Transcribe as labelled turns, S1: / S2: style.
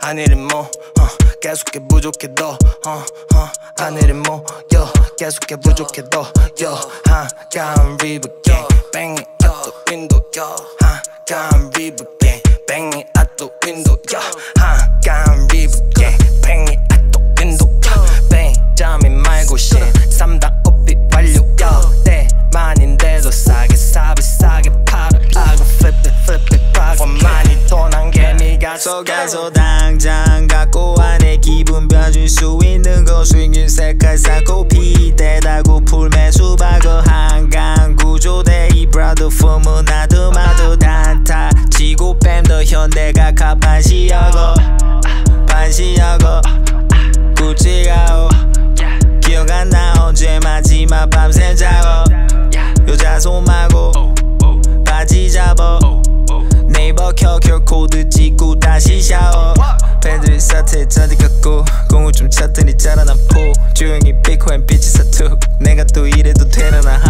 S1: 아니래 뭐 계속해 부족해도 아니래 뭐 계속해 부족해도 한가한 리브 gang bang it out the window 한가한 리브 gang bang it out the window 한가한 리브 gang bang it out the window bang 잠이 말고 신 3단 업비 완료 때만인데도 싸게 싸게 팔아 I go flip it 과거 많이 돈한 개미가
S2: 속아서 당장 갖고 와 내 기분 벼줄 수 있는 거 수익률 색깔 쌓고 피대다고 풀매 수박어 한강 구조대 이 브라더 폼은 아드마도 단타 지고 뺨더 현대가 반시하고 구찌가오 기억 안 나 언제 마지막 밤샘 작업 여자 손 마고 바지 잡어 네이버 켜켜 코드 찍고 다시 샤워 팬들이 사태에 잔디 갖고 공을 좀 찾더니 자라난 포 조용히 비코엔 빛이 사투 내가 또 이래도 되려나